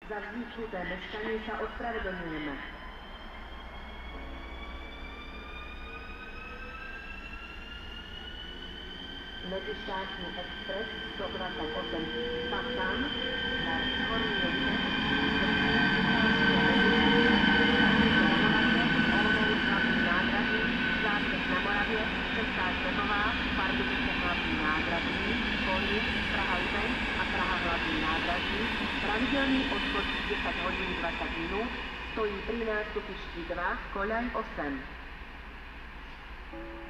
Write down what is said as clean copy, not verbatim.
Za vzniknuté meškanie sa ospravedlňujeme. Medzištátny expres 128 Tatán na Horný Ježek, Zápěch na Moravě, Česká Zdemová, Pardubice hlavní nádraží, Kolín, Praha Libeň a Praha hlavní nádraží, pravidelný odchod 10 hodín 20 minút, stojí pri nástupišti 2, koľaj 8.